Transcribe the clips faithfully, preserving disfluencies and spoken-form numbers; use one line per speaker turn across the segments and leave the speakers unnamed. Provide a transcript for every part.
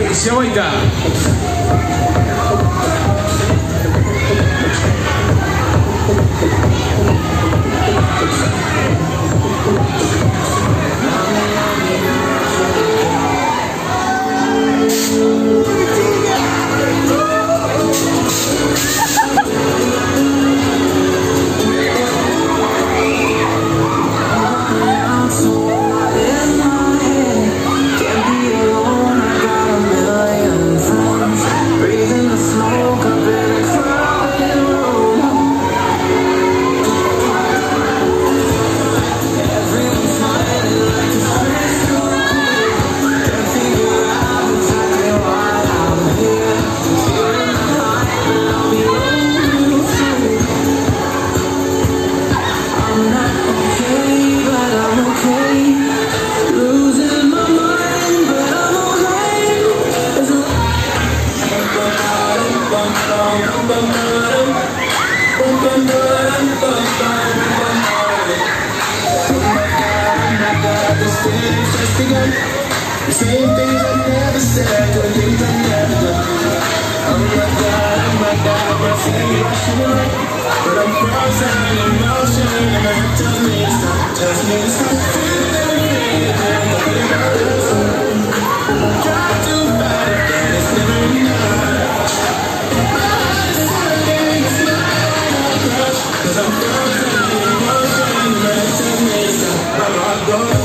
siamo in da.
The same things I never said, the things I never done. Oh my God, oh my God, I see you rushing, but I'm frozen in emotion, and it tells me to stop, tells me to stop feeling it. Try to fight it, but it's never enough. My heart is hurting, it's not a crush, 'cause I'm frozen in emotion, and it tells me to stop. My heart goes.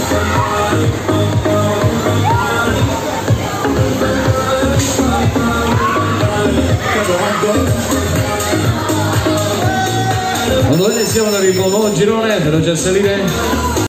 Quando vedi siamo nel nuovo girone, devo già salire.